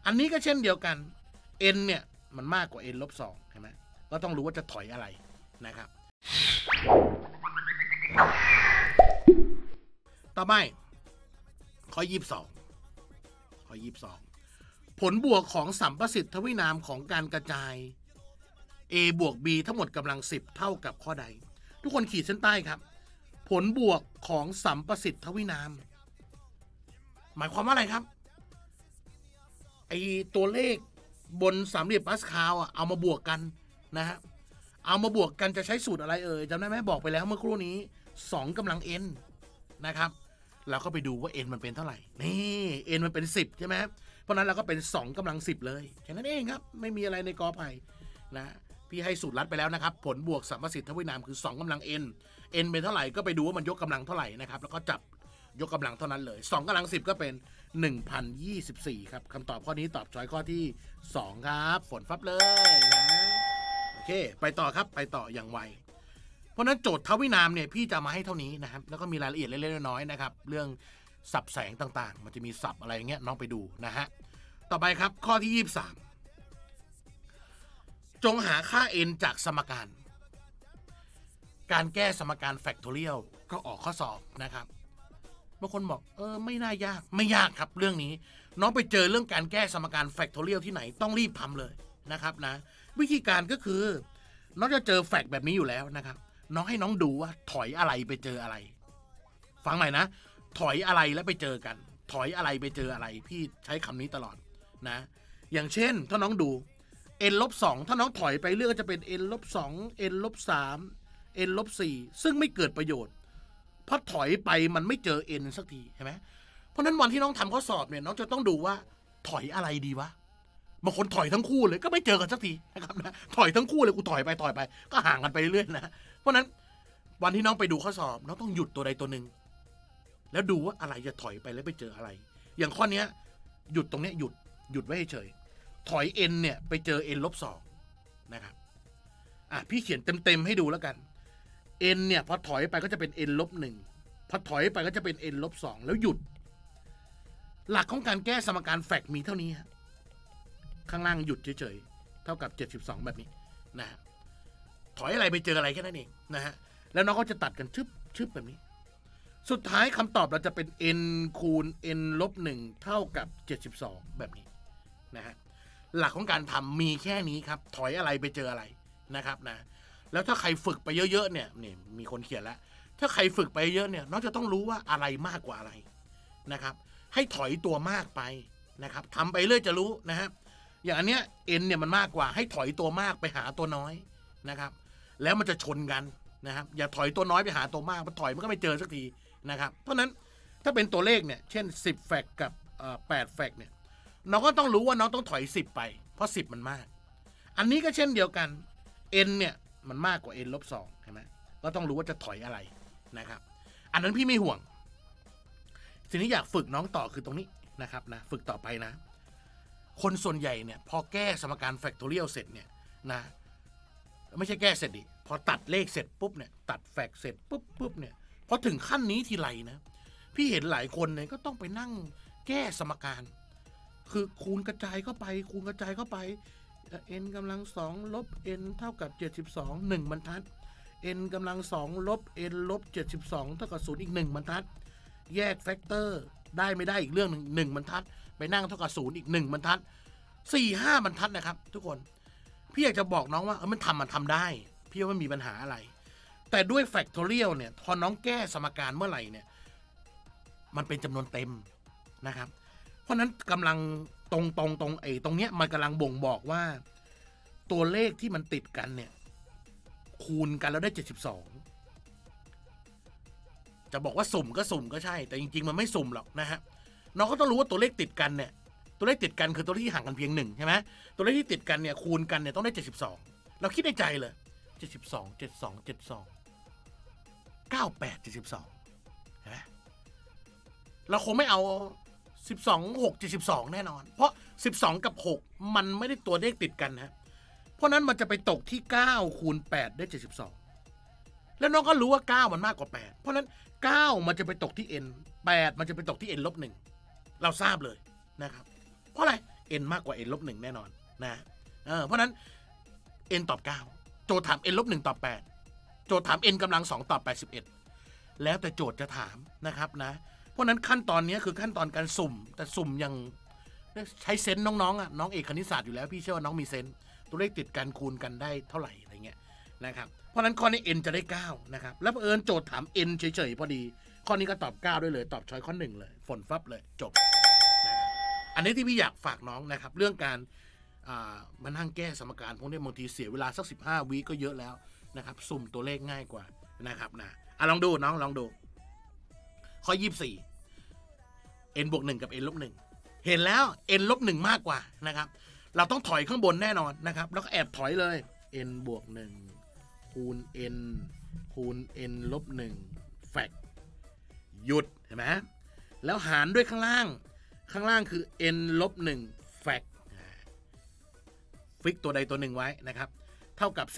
อันนี้ก็เช่นเดียวกัน n เนี่ยมันมากกว่า n ลบ2ใช่ไหมก็ต้องรู้ว่าจะถอยอะไรนะครับต่อไปข้อ22ผลบวกของสัมประสิทธิ์ทวินามของการกระจาย a บวก b ทั้งหมดกำลัง10เท่ากับข้อใดทุกคนขีดเส้นใต้ครับผลบวกของสัมประสิทธิ์ทวินามหมายความว่าอะไรครับไอตัวเลขบนสามเหลี่ยมปาสคาลเอามาบวกกันนะฮะเอามาบวกกันจะใช้สูตรอะไรจำได้ไหมบอกไปแล้วเมื่อครู่นี้2กำลัง n นะครับเราก็ไปดูว่า n มันเป็นเท่าไหร่นี่ n มันเป็น10ใช่ไหมเพราะนั้นเราก็เป็น2กำลัง10เลยแค่นั้นเองครับไม่มีอะไรในกอไผ่นะพี่ให้สูตรลัดไปแล้วนะครับผลบวกสัมประสิทธิ์ทวินามคือ2กำลัง n เป็นเท่าไหร่ก็ไปดูว่ามันยกกำลังเท่าไหร่นะครับแล้วก็จับยกกำลังเท่านั้นเลย2กำลัง10ก็เป็น 1024 ครับคำตอบข้อนี้ตอบช้อยข้อที่2ครับฝนฟับเลยนะโอเคไปต่อครับไปต่ออย่างไวเพราะนั้นโจทย์ทวินามเนี่ยพี่จะมาให้เท่านี้นะครับแล้วก็มีรายละเอียดเล็กๆน้อยๆนะครับเรื่องสับแสงต่างๆมันจะมีสับอะไรเงี้ยน้องไปดูนะฮะต่อไปครับข้อที่23จงหาค่า n จากสมการแก้สมการแฟกทอเรียลก็ออกข้อสอบนะครับบางคนบอกไม่น่ายากไม่ยากครับเรื่องนี้น้องไปเจอเรื่องการแก้สมการแฟกทอเรียลที่ไหนต้องรีบทำเลยนะครับนะวิธีการก็คือน้องจะเจอแฟกแบบนี้อยู่แล้วนะครับน้องให้น้องดูว่าถอยอะไรไปเจออะไรฟังใหม่นะถอยอะไรแล้วไปเจอกันถอยอะไรไปเจออะไรพี่ใช้คำนี้ตลอดนะอย่างเช่นถ้าน้องดู n ลบ2ถ้าน้องถอยไปเรื่อยก็จะเป็น n ลบ2 n ลบ3 n ลบ4ซึ่งไม่เกิดประโยชน์เพราะถอยไปมันไม่เจอ n สักทีใช่ไหมเพราะนั้นวันที่น้องทำข้อสอบเนี่ยน้องจะต้องดูว่าถอยอะไรดีวะบางคนถอยทั้งคู่เลยก็ไม่เจอกันสักทีนะครับนะถอยทั้งคู่เลยกูถอยไปก็ห่างกันไปเรื่อยนะเพราะนั้นวันที่น้องไปดูข้อสอบน้องต้องหยุดตัวใดตัวหนึ่งแล้วดูว่าอะไรจะถอยไปแล้วไปเจออะไรอย่างข้อนี้หยุดตรงนี้หยุดไว้เฉยถอย n เนี่ยไปเจอ n ลบ2นะครับพี่เขียนเต็มให้ดูแล้วกัน n เนี่ยพอถอยไปก็จะเป็น n ลบ1พอถอยไปก็จะเป็น n ลบ2แล้วหยุดหลักของการแก้สมการแฟกมีเท่านี้ฮะข้างล่างหยุดเฉยๆเท่ากับ72แบบนี้นะถอยอะไรไปเจออะไรแค่นั้นเองนะฮะแล้วน้องก็จะตัดกันชึบแบบนี้สุดท้ายคำตอบเราจะเป็น n คูณ n ลบ1เท่ากับ72แบบนี้นะฮะหลักของการทำมีแค่นี้ครับถอยอะไรไปเจออะไรนะครับนะแล้วถ้าใครฝึกไปเยอะๆเนี่ยมีคนเขียนแล้วถ้าใครฝึกไปเยอะเนี่ยน้องจะต้องรู้ว่าอะไรมากกว่าอะไรนะครับให้ถอยตัวมากไปนะครับทำไปเรื่อยจะรู้นะครับอย่างอันเนี้ย n เนี่ยมันมากกว่าให้ถอยตัวมากไปหาตัวน้อยนะครับแล้วมันจะชนกันนะครับอย่าถอยตัวน้อยไปหาตัวมากเพราะถอยมันก็ไม่เจอสักทีนะครับเพราะนั้นถ้าเป็นตัวเลขเนี่ยเช่น10แฟกกับ8แฟกเนี่ยน้องก็ต้องรู้ว่าน้องต้องถอย10ไปเพราะ10มันมากอันนี้ก็เช่นเดียวกัน n เนี่ยมันมากกว่า n ลบ2ใช่ไหมก็ต้องรู้ว่าจะถอยอะไรนะครับอันนั้นพี่ไม่ห่วงสิ่งที่อยากฝึกน้องต่อคือตรงนี้นะครับนะฝึกต่อไปนะคนส่วนใหญ่เนี่ยพอแก้สมการแฟกทอเรียลเสร็จเนี่ยนะไม่ใช่แก้เสร็จดิพอตัดเลขเสร็จปุ๊บเนี่ยตัดแฟกเสร็จปุ๊บเนี่ยพอถึงขั้นนี้ทีไรนะพี่เห็นหลายคนเนี่ยก็ต้องไปนั่งแก้สมการคือคูณกระจายเข้าไปn กำลัง2ลบ n เท่ากับ72 1บรรทัด n กำลัง2ลบ n ลบ72เท่ากับ0อีก1บรรทัดแยกแฟกเตอร์ได้ไม่ได้อีกเรื่องหนึ่งบรรทัดไปนั่งเท่ากับ0อีก1บรรทัด 4-5 บรรทัดนะครับทุกคนพี่อยากจะบอกน้องว่ามันทำได้พี่ว่าไม่มีปัญหาอะไรแต่ด้วยแฟกทอเรียลเนี่ยพอน้องแก้สมการเมื่อไหร่เนี่ยมันเป็นจำนวนเต็มนะครับเพราะนั้นกำลังตรงเนี้ยมันกำลังบ่งบอกว่าตัวเลขที่มันติดกันเนี่ยคูณกันแล้วได้72จะบอกว่าสุ่มก็ใช่แต่จริงๆมันไม่สุ่มหรอกนะฮะน้องก็ต้องรู้ว่าตัวเลขติดกันเนี่ยตัวเลขติดกันคือตัวเลขที่ห่างกันเพียง1ใช่ไหมตัวเลขที่ติดกันเนี่ยคูณกันเนี่ยต้องได้72เราคิดในใจเลย98 72เห็นไหมเราคงไม่เอา12 6 72แน่นอนเพราะ12กับ6มันไม่ได้ตัวเลขติดกันนะเพราะนั้นมันจะไปตกที่9คูณ8ได้72แล้วน้องก็รู้ว่า9มันมากกว่า8เพราะนั้น9มันจะไปตกที่ n 8มันจะไปตกที่ n ลบ1เราทราบเลยนะครับเพราะอะไร n มากกว่า n ลบ1แน่นอนนะเพราะนั้น n ตอบ9โจทย์ถาม n ลบ1ตอบ8โจทย์ถาม n กำลัง2ตอบ81แล้วแต่โจทย์จะถามนะครับนะเพราะนั้นขั้นตอนนี้คือขั้นตอนการสุ่มแต่สุ่มยังใช้เซนส์น้องๆน้องเอกคณิตศาสตร์อยู่แล้วพี่เชื่อว่าน้องมีเซนส์ตัวเลขติดกันคูณกันได้เท่าไหร่อะไรเงี้ยนะครับเพราะนั้นข้อนี้ n จะได้9นะครับแล้วเอิญโจทย์ถาม n เฉยๆพอดีข้อนี้ก็ตอบ9ด้วยเลยตอบช้อยข้อ1เลยฝนฟับเลยจบอันนี้ที่พี่อยากฝากน้องนะครับเรื่องการมานั่งแก้สมการพวกนี้บางทีเสียเวลาสัก15 วิก็เยอะแล้วนะครับสุ่มตัวเลขง่ายกว่านะครับนะลองดูน้องลองดูข้อ24 n บวก1กับ n ลบ1เห็นแล้ว n ลบ1มากกว่านะครับเราต้องถอยข้างบนแน่นอนนะครับแล้วก็แอบถอยเลย n บวก1คูณ n คูณ n ลบ1แฟกหยุดเห็นไหมแล้วหารด้วยข้างล่างคือ n ลบ1แฟกฟิกตัวใดตัวหนึ่งไว้นะครับเท่ากับ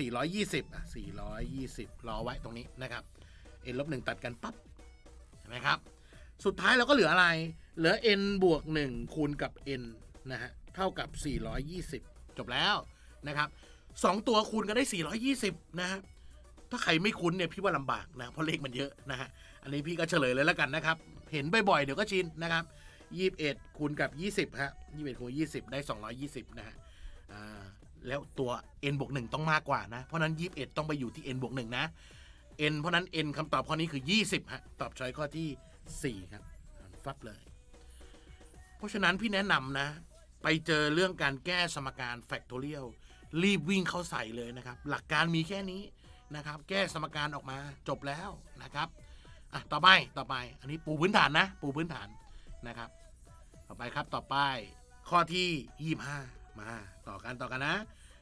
420รอไว้ตรงนี้นะครับ n ลบ1ตัดกันปั๊บเห็นไหมครับสุดท้ายเราก็เหลืออะไรเหลือ n บวก1คูณกับ n นะฮะเท่ากับ420จบแล้วนะครับ2ตัวคูณกันได้420นะฮะถ้าใครไม่คุ้นเนี่ยพี่ว่าลำบากนะเพราะเลขมันเยอะนะฮะอันนี้พี่ก็เฉลยเลยแล้วกันนะครับเห็นบ่อยๆเดี๋ยวก็ชินนะครับ21คูณกับ20ฮะ21คูณ20ได้220นะฮะแล้วตัว n บวก1ต้องมากกว่านะเพราะนั้น21ต้องไปอยู่ที่ n บวก1นะ n เพราะนั้น n คำตอบข้อนี้คือ20ฮะตอบช้อยข้อที่4ครับฟับเลยเพราะฉะนั้นพี่แนะนำนะไปเจอเรื่องการแก้สมการแฟกทอเรียลรีบวิ่งเข้าใส่เลยนะครับหลักการมีแค่นี้นะครับแก้สมการออกมาจบแล้วนะครับต่อไปอันนี้ปูพื้นฐานนะปูพื้นฐานนะครับต่อไปครับต่อไปข้อที่25มาต่อกันนะ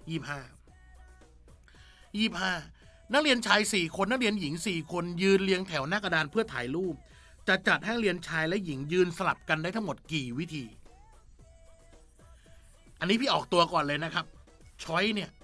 25นักเรียนชาย4คนนักเรียนหญิง4คนยืนเรียงแถวหน้ากระดานเพื่อถ่ายรูปจะจัดให้นักเรียนชายและหญิงยืนสลับกันได้ทั้งหมดกี่วิธีอันนี้พี่ออกตัวก่อนเลยนะครับช้อยเนี่ย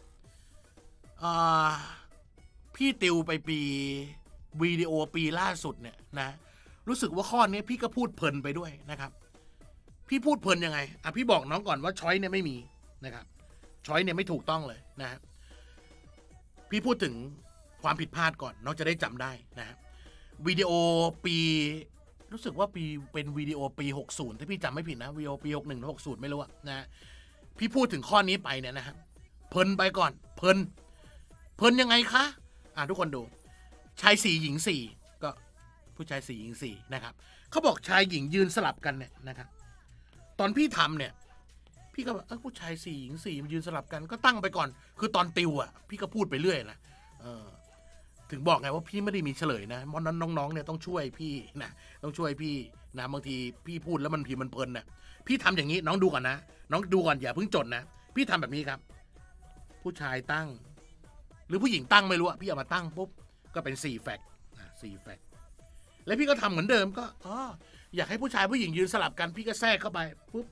พี่ติวไปปีวิดีโอปีล่าสุดเนี่ยนะรู้สึกว่าข้อนี้พี่ก็พูดเพลินไปด้วยนะครับพี่พูดเพลินยังไงพี่บอกน้องก่อนว่าช้อยเนี่ยไม่มีนะครับช้อยเนี่ยไม่ถูกต้องเลยนะพี่พูดถึงความผิดพลาดก่อนน้องจะได้จำได้นะวิดีโอปีรู้สึกว่าปีเป็นวิดีโอปี60ถ้าพี่จำไม่ผิดนะวิดีโอปี61หรือ60ไม่รู้นะพี่พูดถึงข้อนี้ไปเนี่ยนะครับเพลินไปก่อนเพลินยังไงคะทุกคนดูชาย4หญิง4ก็ผู้ชาย4หญิง4นะครับเขาบอกชายหญิงยืนสลับกันเนี่ยนะครับตอนพี่ทำเนี่ยพี่ก็บอกผู้ชาย4หญิง4มันยืนสลับกันก็ตั้งไปก่อนคือตอนติวพี่ก็พูดไปเรื่อยนะถึงบอกไงว่าพี่ไม่ได้มีเฉลยนะเพราะนั้นน้องๆเนี่ยต้องช่วยพี่นะต้องช่วยพี่นะบางทีพี่พูดแล้วมันเพลินนะพี่ทำอย่างนี้น้องดูก่อนนะน้องดูก่อนอย่าเพิ่งจดนะพี่ทำแบบนี้ครับผู้ชายตั้งหรือผู้หญิงตั้งไม่รู้พี่เอามาตั้งปุ๊บก็เป็น4แฟกต์4แฟกต์แล้วพี่ก็ทำเหมือนเดิมก็อยากให้ผู้ชายผู้หญิงยืนสลับกันพี่ก็แทรกเข้าไปปึ๊บ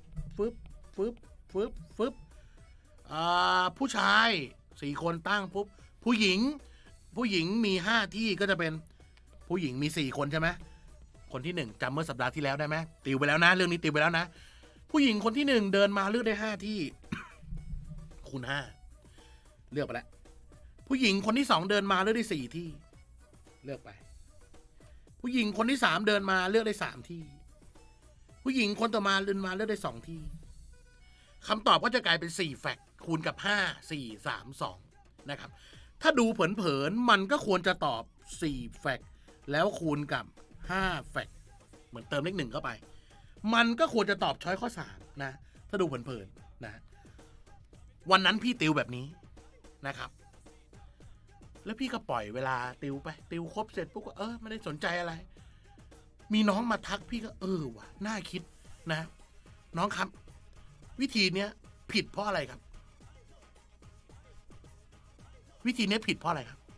ผู้ชาย4คนตั้งปุ๊บผู้หญิงมี5ที่ก็จะเป็นผู้หญิงมี4คนใช่ไหมคนที่1จำเมื่อสัปดาห์ที่แล้วได้ไหมติวไปแล้วนะเรื่องนี้ติวไปแล้วนะผู้หญิงคนที่1เดินมาเลือกได้5ที่ คูณ5เลือกไปแล้วผู้หญิงคนที่2เดินมาเลือกได้4ที่เลือกไปผู้หญิงคนที่3เดินมาเลือกได้3ที่ผู้หญิงคนต่อมาเดินมาเลือกได้2ที่คำตอบก็จะกลายเป็น4แฟกต์คูณกับ5 4 3 2นะครับถ้าดูเผินๆมันก็ควรจะตอบ4แฟกต์แล้วคูณกับ5แฟกต์เหมือนเติมเลข1เข้าไปมันก็ควรจะตอบช้อยข้อ3นะถ้าดูเผินๆนะวันนั้นพี่ติวแบบนี้นะครับแล้วพี่ก็ปล่อยเวลาติวไปติวครบเสร็จปุ๊บก็ไม่ได้สนใจอะไรมีน้องมาทักพี่ก็ว่ะน่าคิดนะน้องครับวิธีเนี้ยผิดเพราะอะไรครับวิธีนี้ผิดเพราะอะไรครับ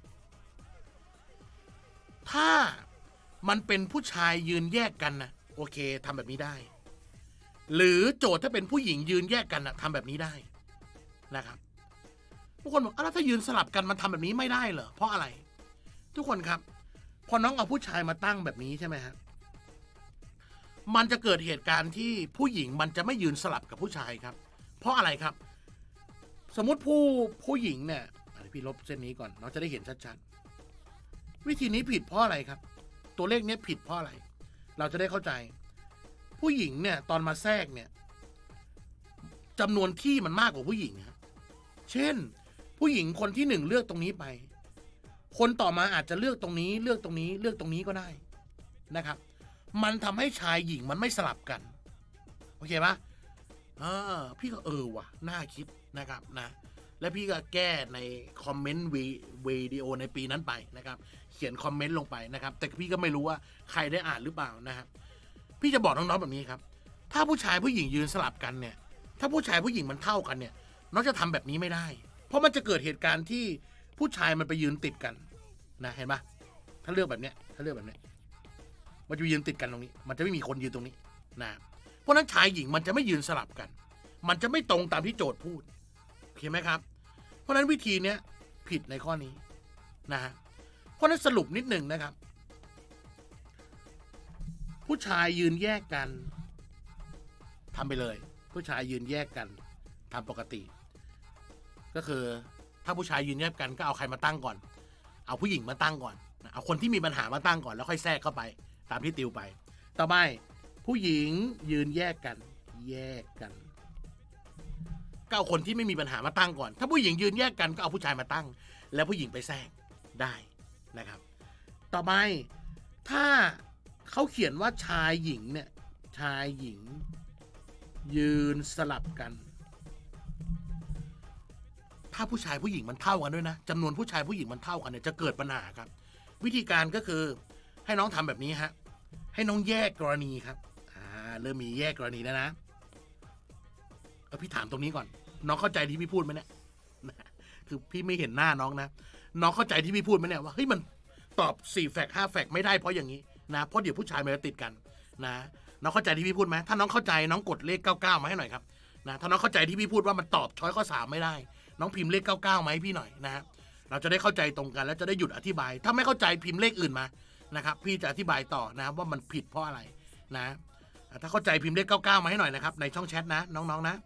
ถ้ามันเป็นผู้ชายยืนแยกกันนะโอเคทำแบบนี้ได้หรือโจทย์ถ้าเป็นผู้หญิงยืนแยกกันนะทำแบบนี้ได้นะครับทุกคนบอกแล้วถ้ายืนสลับกันมันทำแบบนี้ไม่ได้เหรอเพราะอะไรทุกคนครับพอน้องเอาผู้ชายมาตั้งแบบนี้ใช่ไหมครับมันจะเกิดเหตุการณ์ที่ผู้หญิงมันจะไม่ยืนสลับกับผู้ชายครับเพราะอะไรครับ สมมติผู้หญิงเนี่ยพี่ลบเส้นนี้ก่อนเราจะได้เห็นชัดๆวิธีนี้ผิดเพราะอะไรครับ ตัวเลขนี้ผิดเพราะอะไรเราจะได้เข้าใจ ผู้หญิงเนี่ยตอนมาแทรกเนี่ยจำนวนที่มันมากกว่าผู้หญิงครับเช่นผู้หญิงคนที่หนึ่งเลือกตรงนี้ไปคนต่อมาอาจจะเลือกตรงนี้เลือกตรงนี้เลือกตรงนี้ก็ได้นะครับมันทำให้ชายหญิงมันไม่สลับกันโอเคปะพี่ก็ว่ะน่าคิดนะครับนะและพี่ก็แก้ในคอมเมนต์วิดีโอในปีนั้นไปนะครับเขียนคอมเมนต์ลงไปนะครับแต่พี่ก็ไม่รู้ว่าใครได้อ่านหรือเปล่านะครับพี่จะบอกน้องๆแบบนี้ครับถ้าผู้ชายผู้หญิงยืนสลับกันเนี่ยถ้าผู้ชายผู้หญิงมันเท่ากันเนี่ยน้องจะทำแบบนี้ไม่ได้เพราะมันจะเกิดเหตุการณ์ที่ผู้ชายมันไปยืนติดกันนะเห็นปะถ้าเลือกแบบเนี้ยมันจะยืนติดกันตรงนี้มันจะไม่มีคนยืนตรงนี้นะเพราะนั้นชายหญิงมันจะไม่ยืนสลับกันมันจะไม่ตรงตามที่โจทย์พูดโอเคไหมครับเพราะนั้นวิธีเนี้ยผิดในข้อนี้นะฮะเพราะนั้นสรุปนิดหนึ่งนะครับผู้ชายยืนแยกกันทำไปเลยผู้ชายยืนแยกกันทำปกติก็คือถ้าผู้ชายยืนแยกกันก็เอาใครมาตั้งก่อนเอาผู้หญิงมาตั้งก่อนเอาคนที่มีปัญหามาตั้งก่อนแล้วค่อยแทรกเข้าไปตามที่ติวไปต่อไปผู้หญิงยืนแยกกันก็เอาคนที่ไม่มีปัญหามาตั้งก่อนถ้าผู้หญิงยืนแยกกันก็เอาผู้ชายมาตั้งแล้วผู้หญิงไปแทรกได้นะครับต่อไปถ้าเขาเขียนว่าชายหญิงเนี่ยชายหญิงยืนสลับกันถ้าผู้ชายผู้หญิงมันเท่ากันด้วยนะจำนวนผู้ชายผู้หญิงมันเท่ากันเนี่ยจะเกิดปัญหาครับวิธีการก็คือให้น้องทำแบบนี้ฮะให้น้องแยกกรณีครับเริ่มมีแยกกรณีแล้วนะพี่ถามตรงนี้ก่อนน้องเข้าใจที่พี่พูดไหมเนี่ยคือพี่ไม่เห็นหน้าน้องนะน้องเข้าใจที่พี่พูดไหมเนี่ยว่าเฮ้ยมันตอบ4 แฟกต์ 5 แฟกต์ไม่ได้เพราะอย่างนี้นะเพราะเดี๋ยวผู้ชายมันจะติดกันนะน้องเข้าใจที่พี่พูดไหมถ้าน้องเข้าใจน้องกดเลข99มาให้หน่อยครับนะถ้าน้องเข้าใจที่พี่พูดว่ามันตอบช้อยข้อ3ไม่ได้น้องพิมพ์เลข99มาให้พี่หน่อยนะเราจะได้เข้าใจตรงกันแล้วจะได้หยุดอธิบายถ้าไม่เข้าใจพิมพ์เลขอื่นมานะครับพี่จะอธิบายต่อนะว่ามันผิดเพราะอะไรนะถ้าเข้าใจพิมพ์เลข99มาให้หน่อยนะครับในช่องแชทนะน้องๆนะ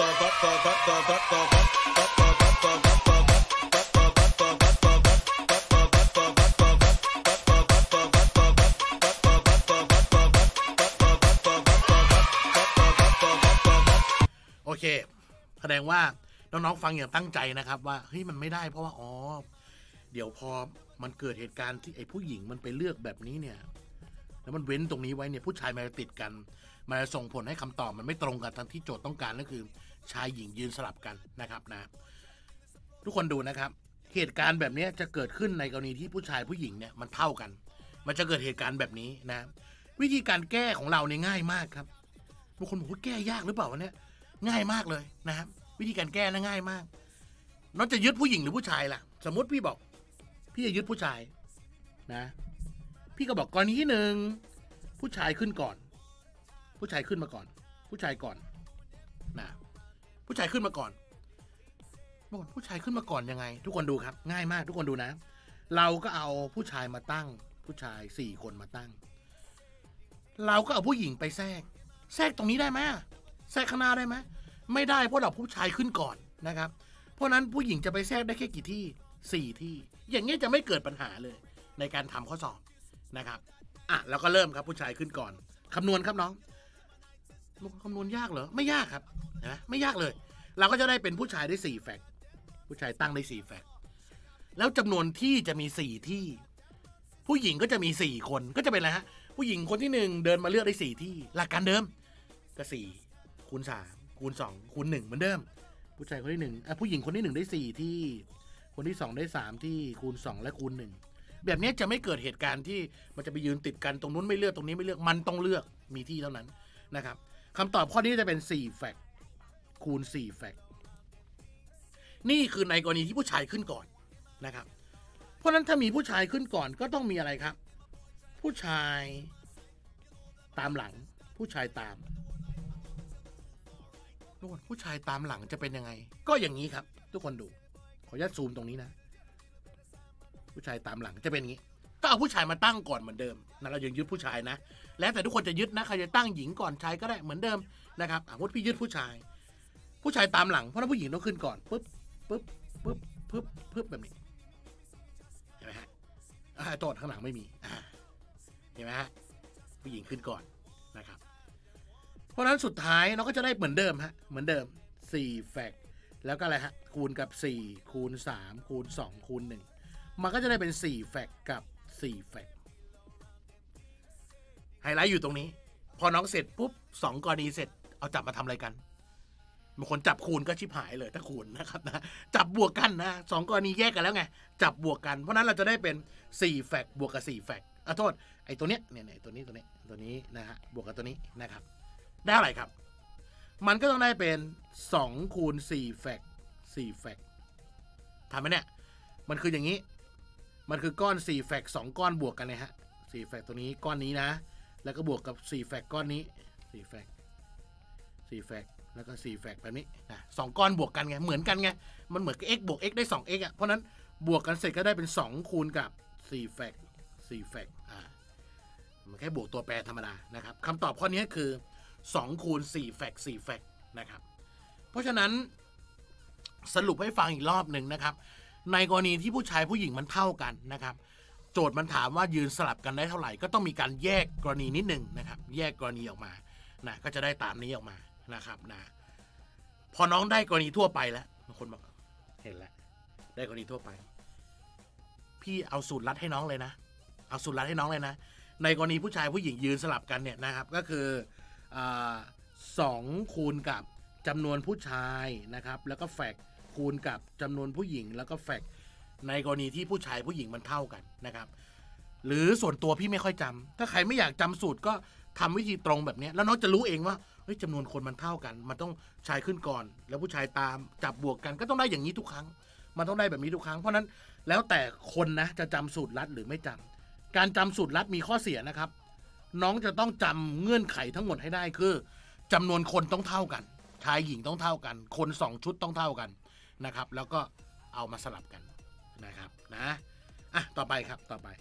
โอเคแสดงว่าน้องๆฟังอย่างตั้งใจนะครับว่าเฮ้ยมันไม่ได้เพราะว่าเดี๋ยวพอมันเกิดเหตุการณ์ที่ไอ้ผู้หญิงมันไปเลือกแบบนี้เนี่ยแล้วมันเว้นตรงนี้ไว้เนี่ยผู้ชายมันจะติดกันมันจะส่งผลให้คำตอบมันไม่ตรงกันตามที่โจทย์ต้องการก็คือชายหญิงยืนสลับกันนะครับนะทุกคนดูนะครับเหตุการณ์แบบนี้จะเกิดขึ้นในกรณีที่ผู้ชายผู้หญิงเนี่ยมันเท่ากันมันจะเกิดเหตุการณ์แบบนี้นะวิธีการแก้ของเราเนี่ยง่ายมากครับบางคนบอกว่าแก้ยากหรือเปล่าเนี่ยง่ายมากเลยนะครับวิธีการแก้น่าง่ายมากน้องจะยึดผู้หญิงหรือผู้ชายล่ะสมมติพี่บอกพี่จะยึดผู้ชายนะพี่ก็บอกกรณีที่หนึ่งผู้ชายขึ้นก่อนผู้ชายขึ้นมาก่อนผู้ชายก่อนนะผู้ชายขึ้นมาก่อนบอกผู้ชายขึ้นมาก่อนยังไงทุกคนดูครับง่ายมากทุกคนดูนะเราก็เอาผู้ชายมาตั้งผู้ชาย4 คนมาตั้งเราก็เอาผู้หญิงไปแทรกตรงนี้ได้ไหมแทรกข้างหน้าได้ไหมไม่ได้เพราะเราผู้ชายขึ้นก่อนนะครับเพราะนั้นผู้หญิงจะไปแทรกได้แค่กี่ที่4 ที่อย่างนี้จะไม่เกิดปัญหาเลยในการทำข้อสอบนะครับแล้วก็เริ่มครับผู้ชายขึ้นก่อนคำนวณครับน้องคำนวณยากเหรอไม่ยากครับนะไม่ยากเลยเราก็จะได้เป็นผู้ชายได้4 แฟกต์ผู้ชายตั้งได้4 แฟกต์แล้วจำนวนที่จะมี4 ที่ผู้หญิงก็จะมี4 คนก็จะเป็นอะไรฮะผู้หญิงคนที่1เดินมาเลือกได้4 ที่หลักการเดิมก็4 คูณ 3 คูณ 2 คูณ 1เหมือนเดิมผู้ชายคนที่1ผู้หญิงคนที่1ได้4 ที่คนที่2ได้3 ที่คูณ 2และคูณ 1แบบนี้จะไม่เกิดเหตุการณ์ที่มันจะไปยืนติดกันตรงนู้นไม่เลือกตรงนี้ไม่เลือกมันต้องเลือกมีที่เท่านั้นนะครับคำตอบข้อนี้จะเป็น4 แฟกต์คูณ 4 แฟกต์นี่คือในกรณีที่ผู้ชายขึ้นก่อนนะครับเพราะนั้นถ้ามีผู้ชายขึ้นก่อนก็ต้องมีอะไรครับผู้ชายตามหลังผู้ชายตามผู้ชายตามหลังจะเป็นยังไงก็อย่างนี้ครับทุกคนดูขออนุญาตซูมตรงนี้นะผู้ชายตามหลังจะเป็นอย่างนี้ก็เอาผู้ชายมาตั้งก่อนเหมือนเดิมนะเรายังยึดผู้ชายนะแล้วแต่ทุกคนจะยึดนะใครจะตั้งหญิงก่อนชายก็ได้เหมือนเดิมนะครับสมมติพี่ยึดผู้ชายผู้ชายตามหลังเพราะนั้นผู้หญิงต้องขึ้นก่อนปึ๊บปึ๊บปึ๊บปึ๊บปึ๊บแบบนี้เห็นไหมฮะโทษข้างหลังไม่มีเห็นไหมฮะผู้หญิงขึ้นก่อนนะครับเพราะนั้นสุดท้ายเราก็จะได้เหมือนเดิมฮะเหมือนเดิม4แฟกแล้วก็อะไรฮะคูณกับ4คูณ3คูณ2คูณ1มันก็จะได้เป็น4แฟกกับ4แฟกไฮไลท์อยู่ตรงนี้พอน้องเสร็จปุ๊บ2กรณีเสร็จเอาจับมาทำอะไรกันบางคนจับคูณก็ชิบหายเลยถ้าคูณนะครับนะจับบวกกันนะ2กรณีแยกกันแล้วไงจับบวกกันเพราะนั้นเราจะได้เป็น4แฟกบวกกับ4แฟกโทษไอ้ตัวเนี้ยเนี่ยตัวนี้นะฮะบวกกับตัวนี้นะครับได้อะไรครับมันก็ต้องได้เป็น2คูณ4แฟก4แฟกทำไหมเนี่ยมันคืออย่างนี้มันคือก้อน4แฟก2ก้อนบวกกันเลยฮะ4แฟกตัวนี้ก้อนนี้นะแล้วก็บวกกับ4แฟกก้อนนี้4แฟก4แฟกแล้วก็4แฟกแบบนี้นะ2ก้อนบวกกันไงเหมือนกันไงมันเหมือนกับ x บวก x ได้ 2x อ่ะเพราะนั้นบวกกันเสร็จก็ได้เป็น2คูณกับ4แฟก4แฟกมันแค่บวกตัวแปรธรรมดานะครับคำตอบข้อนี้คือ2คูณ4แฟก4แฟกนะครับเพราะฉะนั้นสรุปให้ฟังอีกรอบหนึ่งนะครับในกรณีที่ผู้ชายผู้หญิงมันเท่ากันนะครับโจทย์มันถามว่ายืนสลับกันได้เท่าไหร่ก็ต้องมีการแยกกรณีนิดนึงนะครับแยกกรณีออกมานะก็จะได้ตามนี้ออกมานะครับนะพอน้องได้กรณีทั่วไปแล้วบางคนบอกเห็นแล้วได้กรณีทั่วไปพี่เอาสูตรลัดให้น้องเลยนะเอาสูตรลัดให้น้องเลยนะในกรณีผู้ชายผู้หญิงยืนสลับกันเนี่ยนะครับก็คือ2คูณกับจำนวนผู้ชายนะครับแล้วก็แฟกคูณกับจำนวนผู้หญิงแล้วก็แฟกในกรณีที่ผู้ชายผู้หญิงมันเท่ากันนะครับหรือส่วนตัวพี่ไม่ค่อยจำถ้าใครไม่อยากจำสูตรก็ทำวิธีตรงแบบนี้แล้วน้องจะรู้เองว่าเฮ้ยจำนวนคนมันเท่ากันมันต้องชายขึ้นก่อนแล้วผู้ชายตามจับบวกกันก็ต้องได้อย่างนี้ทุกครั้งมันต้องได้แบบนี้ทุกครั้งเพราะนั้นแล้วแต่คนนะจะจำสูตรลัดหรือไม่จำการจำสูตรลัดมีข้อเสียนะครับน้องจะต้องจำเงื่อนไขทั้งหมดให้ได้คือจำนวนคนต้องเท่ากันชายหญิงต้องเท่ากันคน2ชุดต้องเท่ากันนะครับแล้วก็เอามาสลับกันนะครับนะต่อไปครับต่อไป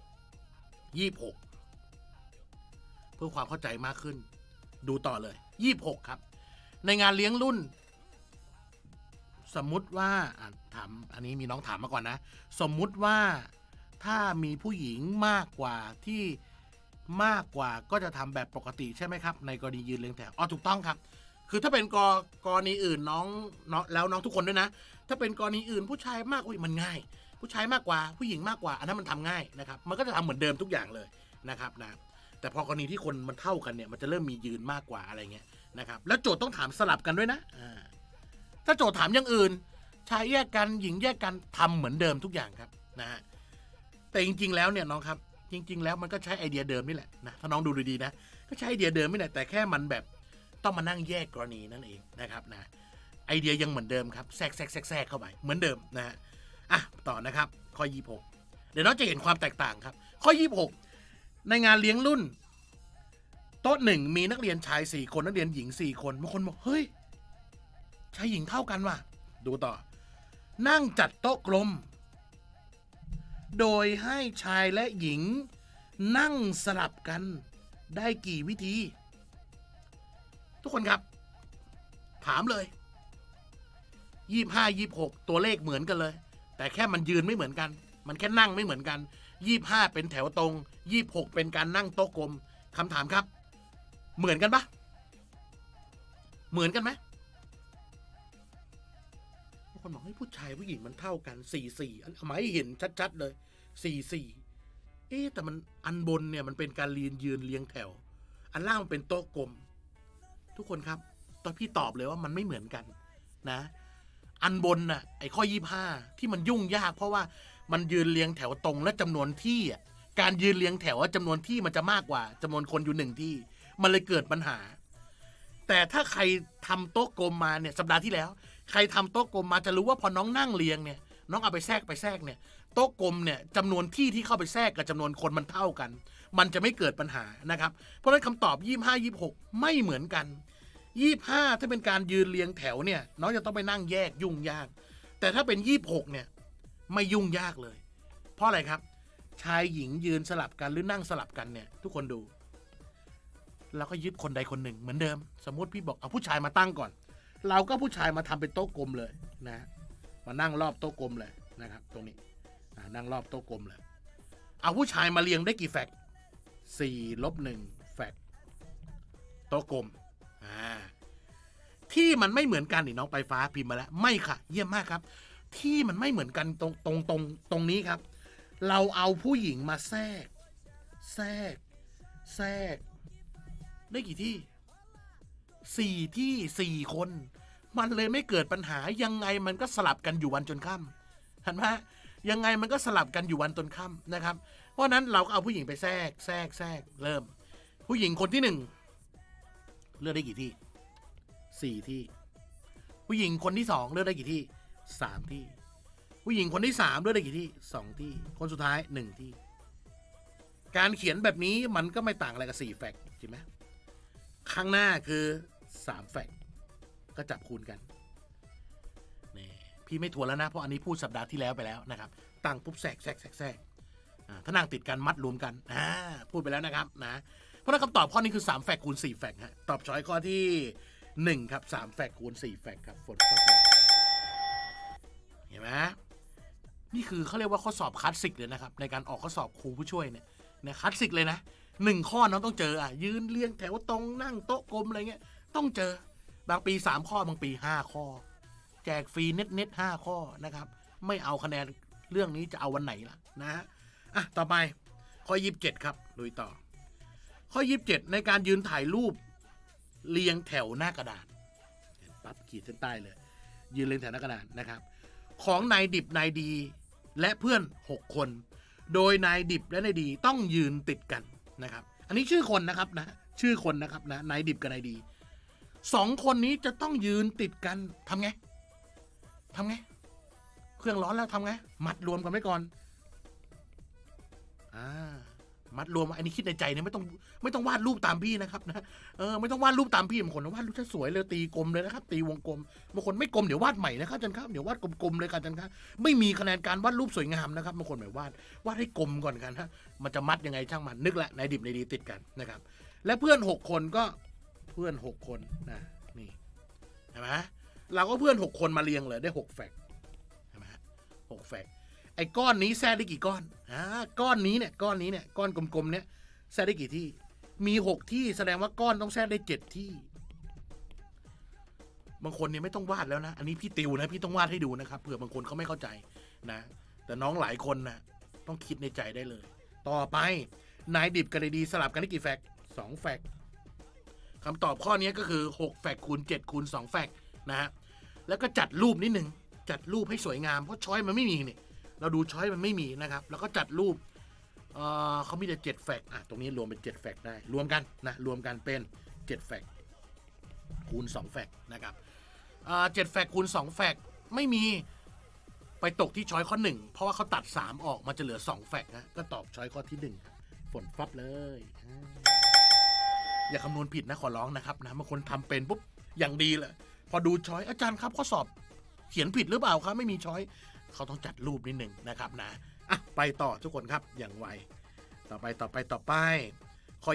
26เพื่อความเข้าใจมากขึ้นดูต่อเลย26ครับในงานเลี้ยงรุ่นสมมุติว่าถามอันนี้มีน้องถามมาก่อนนะสมมุติว่าถ้ามีผู้หญิงมากกว่าที่มากกว่าก็จะทำแบบปกติใช่ไหมครับในกรณียืนเรียงแถวถูกต้องครับคือถ้าเป็นกรณีอื่นน้องแล้วน้องทุกคนด้วยนะถ้าเป็นกรณีอื่นผู้ชายมากมันง่ายผู้ชายมากกว่าผู้หญิงมากกว่าอันนั้นมันทำง่ายนะครับมันก็จะทำเหมือนเดิมทุกอย่างเลยนะครับนะแต่พอกรณีที่คนมันเท่ากันเนี่ยมันจะเริ่มมียืนมากกว่าอะไรเงี้ยนะครับแล้วโจทย์ต้องถามสลับกันด้วยนะถ้าโจทย์ถามอย่างอื่นชายแยกกันหญิงแยกกันทำเหมือนเดิมทุกอย่างครับนะฮะแต่จริงๆแล้วเนี่ยน้องครับจริงๆแล้วมันก็ใช้ไอเดียเดิมนี่แหละนะถ้าน้องดูดีๆนะก็ใช้ไอเดียเดิมนี่แหละแต่แค่มันแบบต้องมานั่งแยกกรณีนั่นเองนะครับนะไอเดียยังเหมือนเดิมครับแทรกเข้าไปเหมือนเดิมนะฮะต่อนะครับข้อ26เดี๋ยวน้องจะเห็นความแตกต่างครับข้อ26ในงานเลี้ยงรุ่นโต๊ะ1มีนักเรียนชาย4คนนักเรียนหญิง4คนบางคนบอกเฮ้ยชายหญิงเท่ากันว่ะดูต่อนั่งจัดโต๊ะกลมโดยให้ชายและหญิงนั่งสลับกันได้กี่วิธีทุกคนครับถามเลย25 26ตัวเลขเหมือนกันเลยแต่แค่มันยืนไม่เหมือนกันมันแค่นั่งไม่เหมือนกัน25เป็นแถวตรง26เป็นการนั่งโต๊ะกลมคำถามครับเหมือนกันปะเหมือนกันไหมคนบอกให้ผู้ชายผู้หญิงมันเท่ากัน44เอามาให้เห็นชัดๆเลย44แต่มันอันบนเนี่ยมันเป็นการยืนเรียงแถวอันล่างมันเป็นโต๊ะกลมทุกคนครับตอนพี่ตอบเลยว่ามันไม่เหมือนกันนะอันบนน่ะไอ้ข้อ25ที่มันยุ่งยากเพราะว่ามันยืนเรียงแถวตรงและจำนวนที่การยืนเรียงแถวจำนวนที่มันจะมากกว่าจำนวนคนอยู่1ที่มันเลยเกิดปัญหาแต่ถ้าใครทำโต๊ะกลมมาเนี่ยสัปดาห์ที่แล้วใครทำโต๊ะกลมมาจะรู้ว่าพอน้องนั่งเรียงเนี่ยน้องเอาไปแทรกเนี่ยโต๊ะกลมเนี่ยจำนวนที่เข้าไปแทรกกับจำนวนคนมันเท่ากันมันจะไม่เกิดปัญหานะครับเพราะฉะนั้นคำตอบ25 26ไม่เหมือนกัน25ถ้าเป็นการยืนเรียงแถวเนี่ยน้องจะต้องไปนั่งแยกยุ่งยากแต่ถ้าเป็น26เนี่ยไม่ยุ่งยากเลยเพราะอะไรครับชายหญิงยืนสลับกันหรือนั่งสลับกันเนี่ยทุกคนดูแล้วก็ยึดคนใดคนหนึ่งเหมือนเดิมสมมติพี่บอกเอาผู้ชายมาตั้งก่อนเราก็ผู้ชายมาทำเป็นโต๊ะกลมเลยนะมานั่งรอบโต๊ะกลมเลยนะครับตรงนี้นั่งรอบโต๊ะกลมเลยเอาผู้ชายมาเรียงได้กี่แฟก4-1แฟกโต๊ะกลมที่มันไม่เหมือนกันนี่น้องไปฟ้าพิมพ์มาแล้วไม่ค่ะเยี่ยมมากครับที่มันไม่เหมือนกันตรงนี้ครับเราเอาผู้หญิงมาแทรกได้กี่ที่4 ที่4 คนมันเลยไม่เกิดปัญหายังไงมันก็สลับกันอยู่วันจนค่ำเห็นไหมยังไงมันก็สลับกันอยู่วันจนค่ำนะครับเพราะนั้นเราก็เอาผู้หญิงไปแทรกเริ่มผู้หญิงคนที่1เลือกได้กี่ที่4 ที่ผู้หญิงคนที่2เลือกได้กี่ที่3 ที่ผู้หญิงคนที่3เลือกได้กี่ที่2 ที่คนสุดท้าย1 ที่การเขียนแบบนี้มันก็ไม่ต่างอะไรกับ4 แฟกต์ใช่ไหมข้างหน้าคือ3 แฟกต์ก็จับคูณกันนี่พี่ไม่ทวนแล้วนะเพราะอันนี้พูดสัปดาห์ที่แล้วไปแล้วนะครับตั้งปุ๊บแทรกถ้านั่งติดกันมัดรวมกันพูดไปแล้วนะครับนะเพราะนั้นคำตอบข้อนี้คือ3 แฟกต์คูณ4 แฟกต์ฮะตอบช้อยข้อที่1ครับ3 แฟกต์คูณ4 แฟกต์ครับฝนฟ้าเห็นไหมนี่คือเขาเรียกว่าข้อสอบคลาสสิกเลยนะครับในการออกข้อสอบครูผู้ช่วยเนี่ยคลาสสิกเลยนะ1 ข้อน้องต้องเจอยืนเรียงแถวตรงนั่งโต๊ะกลมอะไรเงี้ยต้องเจอบางปี3 ข้อบางปี5 ข้อแจกฟรีเน็ต5 ข้อนะครับไม่เอาคะแนนเรื่องนี้จะเอาวันไหนล่ะนะฮะต่อไปข้อ27ครับลุยต่อข้อ27ในการยืนถ่ายรูปเรียงแถวหน้ากระดาษปั๊บขีดเส้นใต้เลยยืนเรียงแถวหน้ากระดาษนะครับของนายดิบนายดีและเพื่อน6 คนโดยนายดิบและนายดีต้องยืนติดกันนะครับอันนี้ชื่อคนนะครับนะชื่อคนนะครับนะนายดิบกับนายดี2 คนนี้จะต้องยืนติดกันทำไงเครื่องร้อนแล้วทำไงมัดรวมกันไว้ก่อนมัดรวมอันนี้คิดในใจเนี่ยไม่ต้องวาดรูปตามพี่นะครับนะไม่ต้องวาดรูปตามพี่บางคนวาดรูปสวยเลยตีกลมเลยนะครับตีวงกลมบางคนไม่กลมเดี๋ยววาดใหม่นะครับอาจารย์ครับเดี๋ยววาดกลมๆเลยครับอาจารย์ครับไม่มีคะแนนการวาดรูปสวยงามนะครับบางคนแบบวาดให้กลมก่อนกันฮะมันจะมัดยังไงช่างมันนึกแหละนายดิบนายดีติดกันนะครับและเพื่อน6 คนก็เพื่อน6 คนนะนี่เห็นไหมเราก็เพื่อน6 คนมาเรียงเลยได้6 แฟกต์เห็นไหม6 แฟกต์ไอ้ก้อนนี้แทรกได้กี่ก้อนก้อนนี้เนี่ยก้อนกลมๆเนี่ยแทรกได้กี่ที่มี6 ที่แสดงว่าก้อนต้องแทรกได้7 ที่บางคนเนี่ยไม่ต้องวาดแล้วนะอันนี้พี่ติวนะพี่ต้องวาดให้ดูนะครับเผื่อบางคนเขาไม่เข้าใจนะแต่น้องหลายคนนะต้องคิดในใจได้เลยต่อไปนายดิบกับนายดีสลับกันได้กี่แฟกต์2 แฟกต์คำตอบข้อนี้ก็คือ6 แฟกต์คูณ7คูณ2 แฟกต์นะฮะแล้วก็จัดรูปนิดนึงจัดรูปให้สวยงามเพราะช้อยมันไม่มีเนี่ยเราดูช้อยมันไม่มีนะครับแล้วก็จัดรูปเขามีแต่7 แฟกต์ตรงนี้รวมเป็น7 แฟกต์ได้รวมกันนะรวมกันเป็น7 แฟกต์คูณ2 แฟกต์นะครับ7 แฟกต์คูณ2 แฟกต์ไม่มีไปตกที่ช้อยข้อ1เพราะว่าเขาตัด3ออกมันจะเหลือ2 แฟกต์นะก็ตอบช้อยข้อที่1ฝนฟับเลยอย่าคำนวณผิดนะขอร้องนะครับนะบางคนทำเป็นปุ๊บอย่างดีเลยพอดูช้อยอาจารย์ครับข้อสอบเขียนผิดหรือเปล่าครับไม่มีช้อยเขาต้องจัดรูปนิดหนึ่งนะครับนะไปต่อทุกคนครับอย่างไวต่อไปข้อ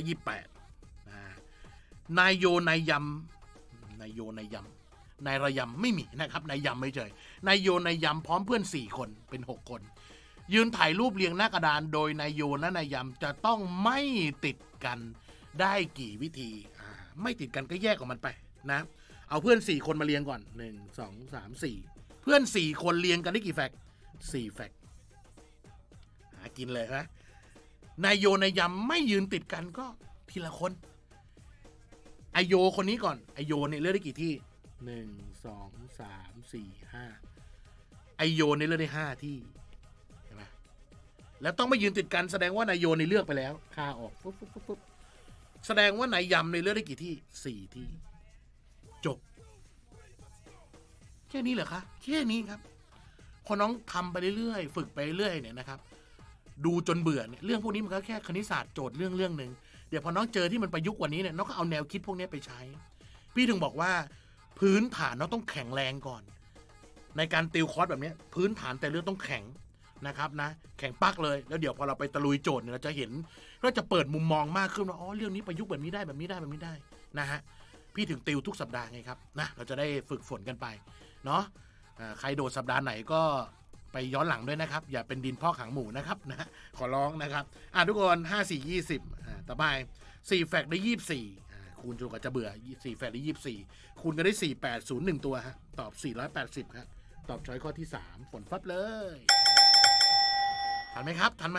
28นายโยนายยำนายระยำไม่มีนะครับนายยำไม่เจอนายโยนายยำพร้อมเพื่อน4 คนเป็น6 คนยืนถ่ายรูปเรียงหน้ากระดานโดยนายโยและนายยำจะต้องไม่ติดกันได้กี่วิธีไม่ติดกันก็แยกออกมันไปนะเอาเพื่อน4 คนมาเรียงก่อน1 2 3 4เพื่อน4 คนเรียงกันได้กี่แฟกต์4 แฟกต์หากินเลยนะนายโยนายยำไม่ยืนติดกันก็ทีละคนไอโยคนนี้ก่อนไอโยเนี่ยเลือกได้กี่ที่1 2 3 4 5ไอโยเนี่ยเลือกได้5 ที่ใช่ไหมแล้วต้องไม่ยืนติดกันแสดงว่านายโยเนี่ยเลือกไปแล้วค่าออกปุ๊บแสดงว่านายยำเนี่ยเลือกได้กี่ที่4 ที่จบแค่นี้เหรอคะแค่นี้ครับพอน้องทำไปเรื่อยๆฝึกไปเรื่อยเนี่ยนะครับดูจนเบื่อเนี่ยเรื่องพวกนี้มันก็แค่คณิตศาสตร์โจทย์เรื่องหนึ่งเดี๋ยวพอน้องเจอที่มันประยุกต์กว่านี้เนี่ยน้องก็เอาแนวคิดพวกนี้ไปใช้พี่ถึงบอกว่าพื้นฐานน้องต้องแข็งแรงก่อนในการติวคอร์สแบบนี้พื้นฐานแต่เรื่องต้องแข็งนะครับนะแข็งปักเลยแล้วเดี๋ยวพอเราไปตะลุยโจทย์เนี่ยเราจะเห็นเราจะเปิดมุมมองมากขึ้นว่าอ๋อเรื่องนี้ประยุกต์แบบนี้ได้นะฮะพี่ถึงติวทุกสัปดาห์ไงครับนะเราจะได้ฝึกฝนกันไปเนาะใครโดดสัปดาห์ไหนก็ไปย้อนหลังด้วยนะครับอย่าเป็นดินพอกหางหมูนะครับนะขอร้องนะครับทุกคน5 4 20ต่อไป4แฟกได้24คูณจนกว่าจะเบื่อ4แฟกได้24คูณกันได้4801ตัวฮะตอบ480ครับตอบช้อยข้อที่3ฝนฟับเลยทันไหมครับทันไหม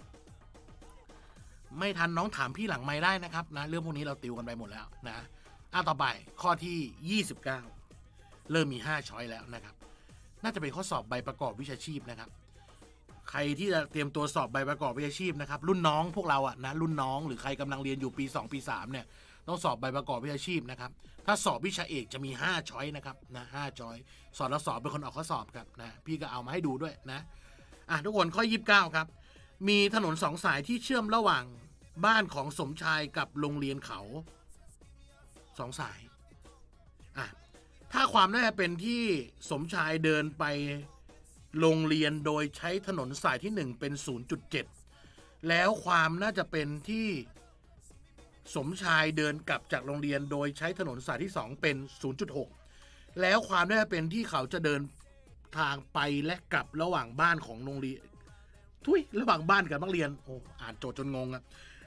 ไม่ทันน้องถามพี่หลังไมค์ได้นะครับนะเรื่องพวกนี้เราติวกันไปหมดแล้วนะต่อไปข้อที่29เริ่มมี5ช้อยแล้วนะครับน่าจะเป็นข้อสอบใบประกอบวิชาชีพนะครับใครที่จะเตรียมตัวสอบใบประกอบวิชาชีพนะครับรุ่นน้องพวกเราอะนะรุ่นน้องหรือใครกำลังเรียนอยู่ปี2ปี3เนี่ยต้องสอบใบประกอบวิชาชีพนะครับถ้าสอบวิชาเอกจะมี5ช้อยนะครับนะ5ช้อยสอนแล้วสอบเป็นคนออกข้อสอบครับนะพี่ก็เอามาให้ดูด้วยนะทุกคนข้อ29ครับมีถนน2 สายที่เชื่อมระหว่างบ้านของสมชายกับโรงเรียนเขา2 สายถ้าความน่าจะเป็นที่สมชายเดินไปโรงเรียนโดยใช้ถนนสายที่1เป็น 0.7 แล้วความน่าจะเป็นที่สมชายเดินกลับจากโรงเรียนโดยใช้ถนนสายที่2เป็น 0.6 แล้วความน่าจะเป็นที่เขาจะเดินทางไปและกลับระหว่างบ้านของโรงเรียนระหว่างบ้านกับนักเรียนอ่านโจทย์จนงงอะ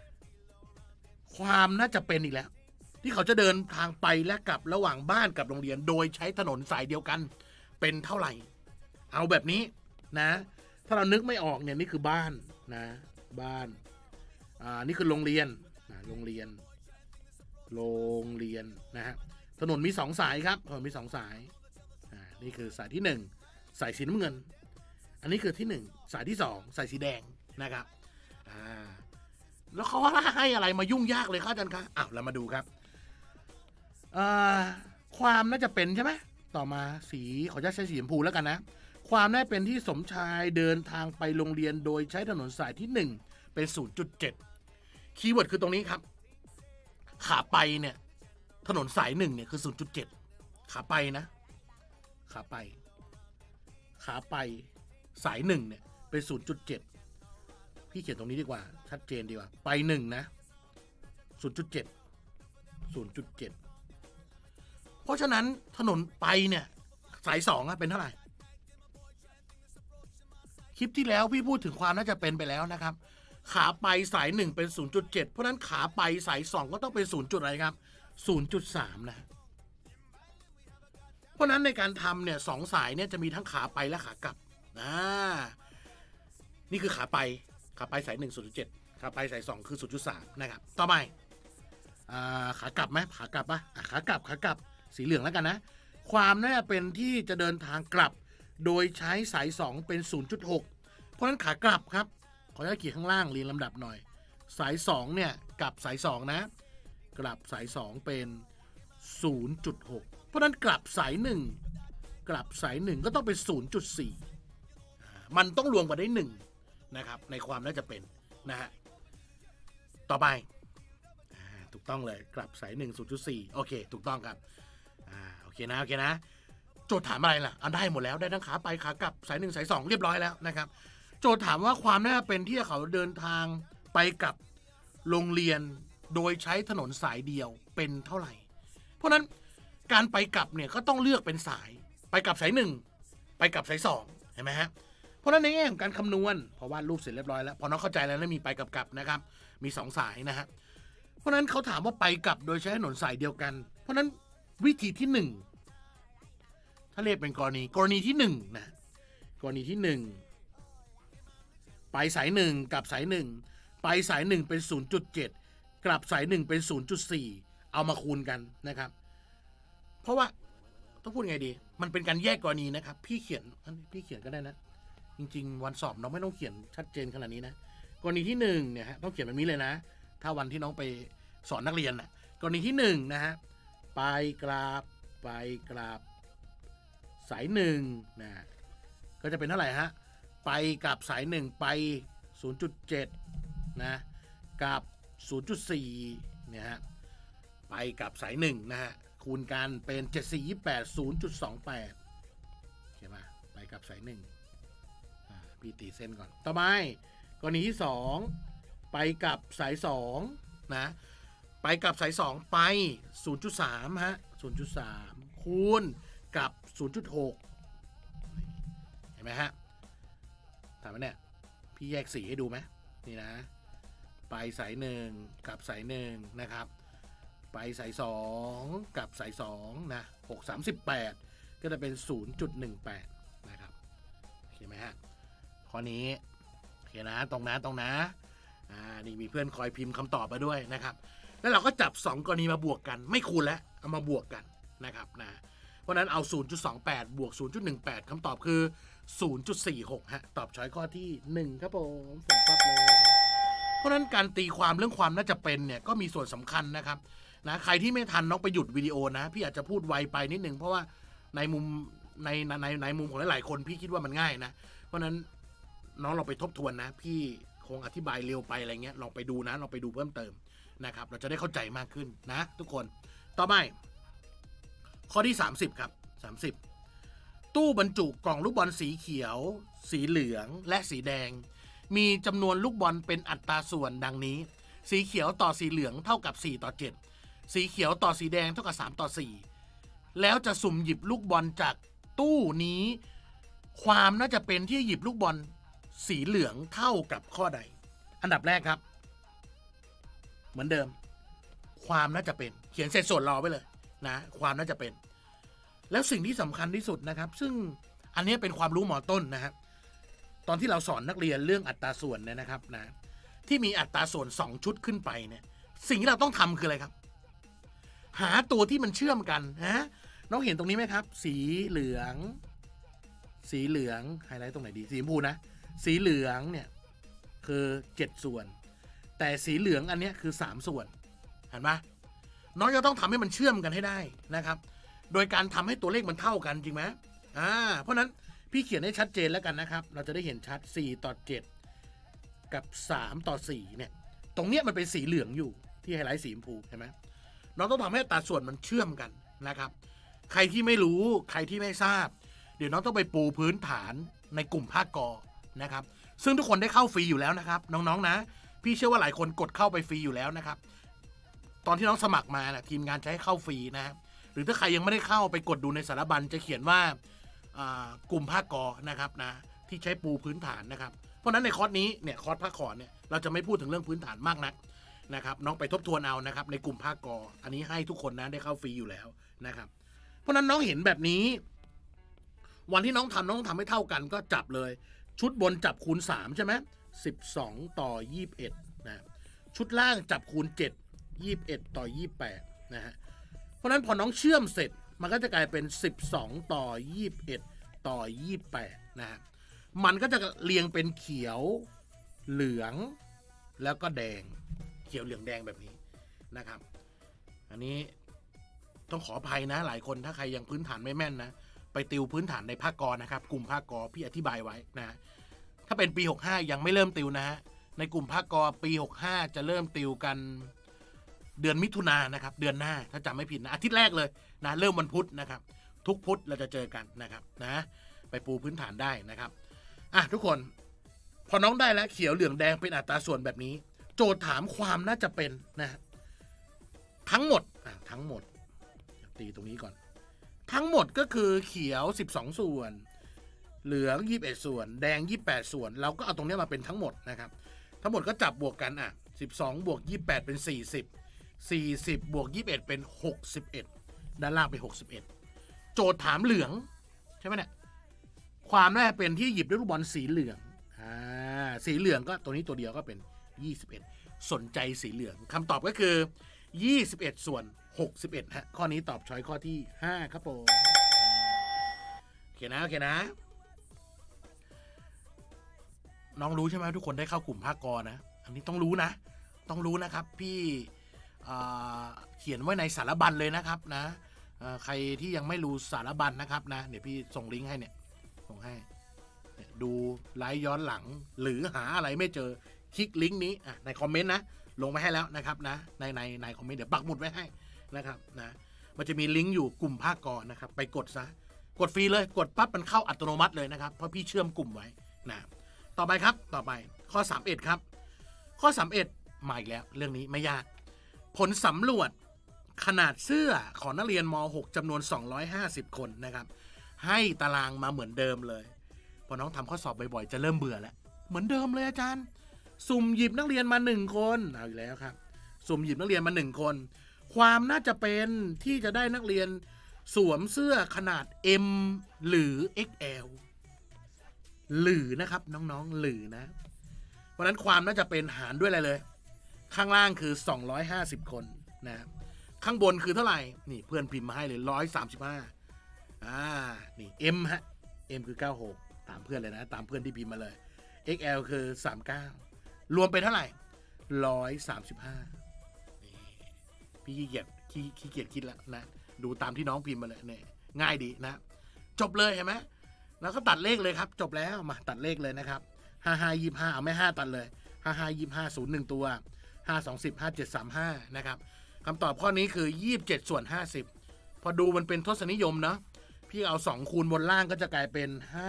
ความน่าจะเป็นอีกแล้วที่เขาจะเดินทางไปและกลับระหว่างบ้านกับโรงเรียนโดยใช้ถนนสายเดียวกันเป็นเท่าไหร่เอาแบบนี้นะถ้าเรานึกไม่ออกเนี่ยนี่คือบ้านนะบ้านนี่คือโรงเรียนโรงเรียนนะฮะถนนมี2 สายครับถนนมี2 สายนี่คือสายที่1สายสีน้ำเงินอันนี้คือที่1สายที่2สายสีแดงนะครับแล้วเขาให้อะไรมายุ่งยากเลยครับอาจารย์คะเรามาดูครับความน่าจะเป็นใช่ไหมต่อมาสีขอจะใช้สีชมพูแล้วกันนะความน่าเป็นที่สมชายเดินทางไปโรงเรียนโดยใช้ถนนสายที่1เป็น 0.7 คีย์เวิร์ดคือตรงนี้ครับขาไปเนี่ยถนนสาย1เนี่ยคือ 0.7 ขาไปนะขาไปสาย1เนี่ยเป็น 0.7 พี่เขียนตรงนี้ดีกว่าชัดเจนดีกว่าไป1นะ 0.7 เพราะฉะนั้นถนนไปเนี่ยสาย2เป็นเท่าไหร่คลิปที่แล้วพี่พูดถึงความน่าจะเป็นไปแล้วนะครับขาไปสาย1เป็น 0.7 เพราะนั้นขาไปสาย2ก็ต้องเป็น 0. อะไรครับ 0.3 นะเพราะนั้นในการทำเนี่ย2 สายเนี่ยจะมีทั้งขาไปและขากลับนี่คือขาไปสาย1 0.7 ขาไปสาย2คือ 0.3 นะครับต่อไปขากลับไหมขากลับปะขากลับสีเหลืองแล้วกันนะความน่าจะเป็นที่จะเดินทางกลับโดยใช้สาย2เป็น 0.6 เพราะฉะนั้นขากลับครับขออนุญาตเขียนข้างล่างเรียงลำดับหน่อยสาย2เนี่ยกลับสาย2นะกลับสาย2เป็น 0.6 เพราะนั้นกลับสาย1ก็ต้องเป็น 0.4 มันต้องรวมกันได้1นะครับในความน่าจะเป็นนะฮะต่อไปถูกต้องเลยกลับสาย1 0.4 โอเคถูกต้องครับโอเคนะโจทย์ถามอะไรล่ะได้หมดแล้วได้ทั้งขาไปขากลับสาย1สาย2เรียบร้อยแล้วนะครับโจทย์ถามว่าความน่าเป็นที่เขาเดินทางไปกับโรงเรียนโดยใช้ถนนสายเดียวเป็นเท่าไหร่เพราะนั้นการไปกลับเนี่ยก็ต้องเลือกเป็นสายไปกลับสาย1ไปกลับสาย2เห็นไหมฮะเพราะนั้นในแง่ของการคำนวณพอวาดรูปเสร็จเรียบร้อยแล้วพอน้องเข้าใจแล้วมีไปกับนะครับมี2 สายนะฮะเพราะนั้นเขาถามว่าไปกลับโดยใช้ถนนสายเดียวกันเพราะนั้นวิธีที่1ถ้าเรียกเป็นกรณีที่1นะกรณีที่1ไปสาย1กลับสาย1ไปสาย1เป็น 0.7 กลับสาย1เป็น 0.4 เอามาคูณกันนะครับเพราะว่าต้องพูดไงดีมันเป็นการแยกกรณีนะครับพี่เขียนก็ได้นะจริงๆวันสอบน้องไม่ต้องเขียนชัดเจนขนาดนี้นะกรณีที่1เนี่ยฮะต้องเขียนแบบนี้เลยนะถ้าวันที่น้องไปสอนนักเรียนนะกรณีที่1นะฮะไปกลับสาย1นะก็จะเป็นเท่าไหร่ฮะไปกับสาย1ไป 0.7 นะกับ 0.4 เนี่ยฮะไปกับสาย1นะฮะคูณกันเป็น7 4 28 0.28 ใช่ไหมไปกับสาย1พี่ตีเส้นก่อนต่อไปกรณีที่2ไปกับสาย2นะไปกับสาย2ไป 0.3 ฮะ 0.3 คูณกับ 0.6 เห็นไหมฮะถามว่าเนี่ยพี่แยกสีให้ดูไหมนี่นะไปสาย1กับสาย1นะครับไปสาย2กับสาย2นะ638ก็จะเป็น 0.18 นะครับเห็นไหมฮะข้อนี้โอเคนะตรงนะนี่มีเพื่อนคอยพิมพ์คำตอบมาด้วยนะครับแล้วเราก็จับ2กรณีมาบวกกันไม่คูณแล้วเอามาบวกกันนะครับนะเพราะนั้นเอา 0.28 บวก 0.18 คำตอบคือ 0.46 ฮะตอบช้อยข้อที่1ครับผมผมปั๊บเลยเพราะนั้นการตีความเรื่องความน่าจะเป็นเนี่ยก็มีส่วนสำคัญนะครับนะใครที่ไม่ทันน้องไปหยุดวิดีโอนะพี่อาจจะพูดไวไปนิดนึงเพราะว่าในมุมของหลายๆคนพี่คิดว่ามันง่ายนะเพราะนั้นน้องเราไปทบทวนนะพี่คงอธิบายเร็วไปอะไรเงี้ยลองไปดูนะลองไปดูเพิ่มเติมนะครับเราจะได้เข้าใจมากขึ้นนะทุกคนต่อไปข้อที่30ครับ30ตู้บรรจุกล่องลูกบอลสีเขียวสีเหลืองและสีแดงมีจำนวนลูกบอลเป็นอัตราส่วนดังนี้สีเขียวต่อสีเหลืองเท่ากับ4:7สีเขียวต่อสีแดงเท่ากับ3:4แล้วจะสุ่มหยิบลูกบอลจากตู้นี้ความน่าจะเป็นที่หยิบลูกบอลสีเหลืองเท่ากับข้อใดอันดับแรกครับเหมือนเดิมความน่าจะเป็นเขียนเศษส่วนรอไว้เลยนะความน่าจะเป็นแล้วสิ่งที่สำคัญที่สุดนะครับซึ่งอันนี้เป็นความรู้หมอต้นนะครับตอนที่เราสอนนักเรียนเรื่องอัตราส่วนเนี่ยนะครับนะที่มีอัตราส่วน2ชุดขึ้นไปเนี่ยสิ่งที่เราต้องทำคืออะไรครับหาตัวที่มันเชื่อมกันนะน้องเห็นตรงนี้ไหมครับสีเหลืองไฮไลท์ตรงไหนดีสีชมพูนะสีเหลืองเนี่ยคือ7ส่วนแต่สีเหลืองอันนี้คือ3ส่วนเห็นไหมน้องจะต้องทำให้มันเชื่อมกันให้ได้นะครับโดยการทำให้ตัวเลขมันเท่ากันจริงไหมเพราะนั้นพี่เขียนให้ชัดเจนแล้วกันนะครับเราจะได้เห็นชัด4:7กับ3:4เนี่ยตรงเนี้ยมันเป็นสีเหลืองอยู่ที่ไฮไลท์สีชมพูเห็นไหมน้องต้องทำให้อัตราส่วนมันเชื่อมกันนะครับใครที่ไม่รู้ใครที่ไม่ทราบเดี๋ยวน้องต้องไปปูพื้นฐานในกลุ่มภาคกอนะครับซึ่งทุกคนได้เข้าฟรีอยู่แล้วนะครับน้องๆนะพี่เชื่อว่าหลายคนกดเข้าไปฟรีอยู่แล้วนะครับตอนที่น้องสมัครมานะทีมงานจะให้เข้าฟรีนะครับหรือถ้าใครยังไม่ได้เข้าไปกดดูในสารบัญจะเขียนว่ากลุ่มภาคกอนะครับนะที่ใช้ปูพื้นฐานนะครับเพราะนั้นในคอร์สนี้เนี่ยคอร์สภาคขอเนี่ยเราจะไม่พูดถึงเรื่องพื้นฐานมากนักนะครับน้องไปทบทวนเอานะครับในกลุ่มภาคกออันนี้ให้ทุกคนนะได้เข้าฟรีอยู่แล้วนะครับเพราะนั้นน้องเห็นแบบนี้วันที่น้องทำให้เท่ากันก็จับเลยชุดบนจับคูณ3ใช่ไหม12:21นะชุดล่างจับคูณ7 21:28นะฮะเพราะนั้นพอน้องเชื่อมเสร็จมันก็จะกลายเป็น12:21:28นะฮะมันก็จะเรียงเป็นเขียวเหลืองแล้วก็แดงเขียวเหลืองแดงแบบนี้นะครับอันนี้ต้องขออภัยนะหลายคนถ้าใครยังพื้นฐานไม่แม่นนะไปติวพื้นฐานในภาคกอนะครับกลุ่มภาคกอพี่อธิบายไว้นะถ้าเป็นปี65ยังไม่เริ่มติวนะฮะในกลุ่มภาคกอปี65จะเริ่มติวกันเดือนมิถุนายนนะครับเดือนหน้าถ้าจำไม่ผิดนะอาทิตย์แรกเลยนะเริ่มวันพุธนะครับทุกพุธเราจะเจอกันนะครับนะไปปูพื้นฐานได้นะครับทุกคนพอน้องได้แล้วเขียวเหลืองแดงเป็นอัตราส่วนแบบนี้โจทย์ถามความน่าจะเป็นนะทั้งหมดตีตรงนี้ก่อนทั้งหมดก็คือเขียว12ส่วนเหลือง21ส่วนแดง28ส่วนเราก็เอาตรงนี้มาเป็นทั้งหมดนะครับทั้งหมดก็จับบวกกัน12บวก28เป็น40บวก21เป็น61ด้านล่างเป็น61โจทย์ถามเหลืองใช่ไหมเนี่ยความน่าจะเป็นที่หยิบด้วยลูกบอลสีเหลืองสีเหลืองก็ตัวนี้ตัวเดียวก็เป็น21สนใจสีเหลืองคำตอบก็คือ21ส่วน61ฮะข้อนี้ตอบช้อยข้อที่5ครับผมโอเคนะน้องรู้ใช่ไหมทุกคนได้เข้ากลุ่มภาคกอนะอันนี้ต้องรู้นะครับพี่เขียนไว้ในสารบัญเลยนะครับนะใครที่ยังไม่รู้สารบัญนะครับนะเดี๋ยวพี่ส่งลิงก์ให้เนี่ยส่งให้ดูไลฟ์ย้อนหลังหรือหาอะไรไม่เจอคลิกลิงก์นี้ในคอมเมนต์นะลงไว้ให้แล้วนะครับนะในคอมเมนต์เดี๋ยวปักหมุดไว้ให้นะครับนะมันจะมีลิงก์อยู่กลุ่มภาคกอนะครับไปกดซะกดฟรีเลยกดปั๊บมันเข้าอัตโนมัติเลยนะครับเพราะพี่เชื่อมกลุ่มไว้นะต่อไปข้อ31ครับข้อ31มาอีกแล้วเรื่องนี้ไม่ยากผลสำรวจขนาดเสื้อของนักเรียนม.6 จำนวน250คนนะครับให้ตารางมาเหมือนเดิมเลยพอน้องทำข้อสอบบ่อยๆจะเริ่มเบื่อแล้วเหมือนเดิมเลยอาจารย์สุ่มหยิบนักเรียนมา1คนเอาอีกแล้วครับสุ่มหยิบนักเรียนมา1คนความน่าจะเป็นที่จะได้นักเรียนสวมเสื้อขนาด M หรือ XL หรือนะครับน้องๆหรือนะเพราะนั้นความน่าจะเป็นหารด้วยอะไรเลยข้างล่างคือ250คนนะข้างบนคือเท่าไหร่นี่เพื่อนพิมพ์มาให้เลย135นี่ M ฮะ M คือ96ตามเพื่อนเลยนะตามเพื่อนที่พิมพ์มาเลย XL คือ39รวมเป็นเท่าไหร่135พี่ขี้เกียจคิดแล้วนะดูตามที่น้องพิมพ์มาเลยเนี่ยง่ายดีนะจบเลยเห็นไหมแล้วก็ตัดเลขเลยครับจบแล้วมาตัดเลขเลยนะครับ5525เอาไม่5ตัดเลย5525 0 1ตัว5 20 57 35นะครับคำตอบข้อนี้คือ27/50พอดูมันเป็นทศนิยมเนาะพี่เอา2คูณบนล่างก็จะกลายเป็น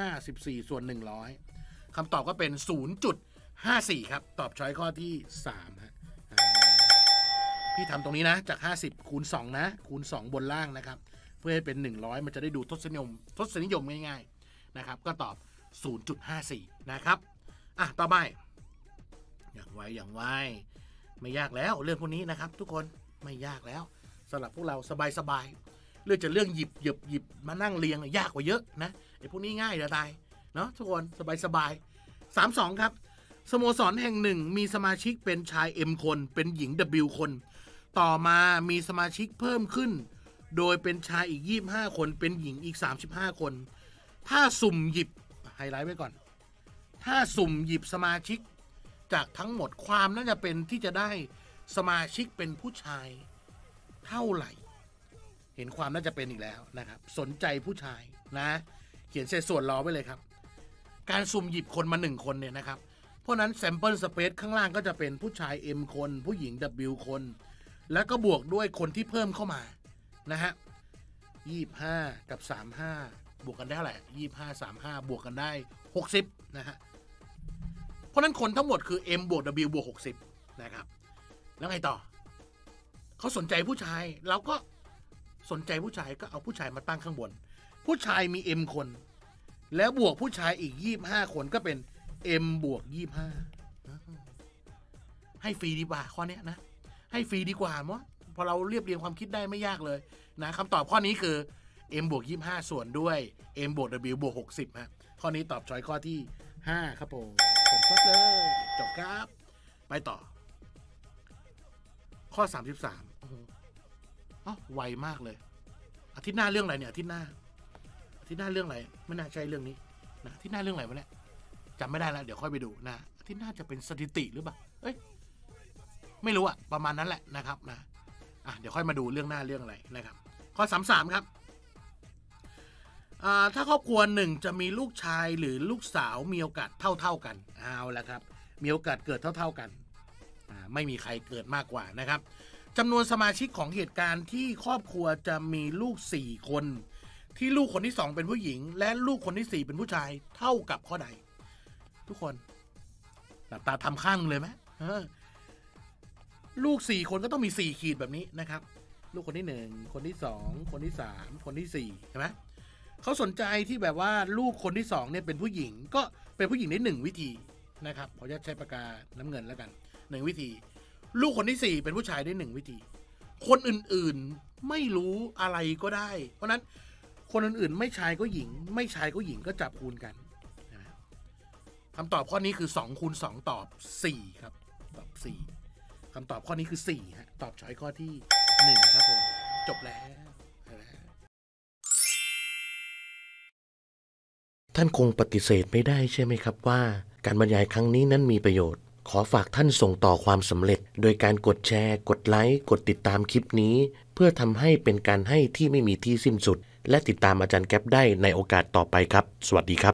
54/100คำตอบก็เป็น 0.54 ครับตอบช้อยข้อที่3ฮะพี่ทำตรงนี้นะจาก50คูณ2นะคูณ2บนล่างนะครับเพื่อให้เป็น100มันจะได้ดูทศนิยมง่ายๆนะครับก็ตอบ 0.54 นะครับต่อไปอย่างไวไม่ยากแล้วเรื่องพวกนี้นะครับทุกคนไม่ยากแล้วสำหรับพวกเราสบายเรื่องจะเรื่องหยิบมานั่งเรียงยากกว่าเยอะนะไอ้พวกนี้ง่ายจะตายเนาะทุกคนสบาย32ครับสโมสรแห่งหนึ่งมีสมาชิกเป็นชาย M คนเป็นหญิง W คนต่อมามีสมาชิกเพิ่มขึ้นโดยเป็นชายอีก25คนเป็นหญิงอีก35คนถ้าสุ่มหยิบไฮไลท์ไว้ก่อนถ้าสุ่มหยิบสมาชิกจากทั้งหมดความน่าจะเป็นที่จะได้สมาชิกเป็นผู้ชายเท่าไหร่เห็นความน่าจะเป็นอีกแล้วนะครับสนใจผู้ชายนะเขียนเศษส่วนรอไว้เลยครับการสุ่มหยิบคนมา1คนเนี่ยนะครับเพราะนั้น sample space ข้างล่างก็จะเป็นผู้ชาย M คนผู้หญิง W คนแล้วก็บวกด้วยคนที่เพิ่มเข้ามานะฮะ25กับ35บวกกันได้เท่าไหร่25 35บวกกันได้60นะฮะเพราะนั้นคนทั้งหมดคือ M บวก W บวก60นะครับแล้วไงต่อเขาสนใจผู้ชายเราก็สนใจผู้ชายก็เอาผู้ชายมาตั้งข้างบนผู้ชายมี M คนแล้วบวกผู้ชายอีก25คนก็เป็น M บวก25ให้ฟรีดีกว่าข้อนี้นะให้ฟรีดีกว่ามั้งพอเราเรียบเรียงความคิดได้ไม่ยากเลยนะคำตอบข้อนี้คือ M บวก25ส่วนด้วย M บวก W บวก60ฮะข้อนี้ตอบช้อยข้อที่5ครับผมผมครบเลยจบครับไปต่อข้อ33ไวมากเลยอาทิตย์หน้าเรื่องอะไรเนี่ยอาทิตย์หน้าเรื่องอะไรไม่น่าใช่เรื่องนี้นะอาทิตย์หน้าเรื่องอะไรวะเนี่ยจำไม่ได้แล้วเดี๋ยวค่อยไปดูนะอาทิตย์หน้าจะเป็นสถิติหรือเปล่าไม่รู้อะประมาณนั้นแหละนะครับนะเดี๋ยวค่อยมาดูเรื่องหน้าเรื่องอะไรนะครับข้อ33ครับถ้าครอบครัวหนึ่งจะมีลูกชายหรือลูกสาวมีโอกาสเท่ากันเอาละครับมีโอกาสเกิดเท่ากันไม่มีใครเกิดมากกว่านะครับจำนวนสมาชิกของเหตุการณ์ที่ครอบครัวจะมีลูก4คนที่ลูกคนที่2เป็นผู้หญิงและลูกคนที่4เป็นผู้ชายเท่ากับข้อใดทุกคนหลับตาทำข้างเลยไหมลูก4คนก็ต้องมี4ขีดแบบนี้นะครับลูกคนที่1คนที่2คนที่3คนที่4ใช่ไหมเขาสนใจที่แบบว่าลูกคนที่2เนี่ยเป็นผู้หญิงก็เป็นผู้หญิงได้1วิธีนะครับขออนุญาตใช้ปากกาน้ำเงินแล้วกัน1วิธีลูกคนที่4เป็นผู้ชายได้1วิธีคนอื่นๆไม่รู้อะไรก็ได้เพราะนั้นคนอื่นๆไม่ชายก็หญิงไม่ชายก็หญิงก็จับคูณกันคำตอบข้อนี้คือ2คูณ2ตอบ4ครับตอบ4คำตอบข้อนี้คือ4ฮะตอบช้อยข้อที่1ครับผมจบแล้วท่านคงปฏิเสธไม่ได้ใช่ไหมครับว่าการบรรยายครั้งนี้นั้นมีประโยชน์ขอฝากท่านส่งต่อความสำเร็จโดยการกดแชร์กดไลค์กดติดตามคลิปนี้เพื่อทำให้เป็นการให้ที่ไม่มีที่สิ้นสุดและติดตามอาจารย์แก๊ปได้ในโอกาสต่อไปครับสวัสดีครับ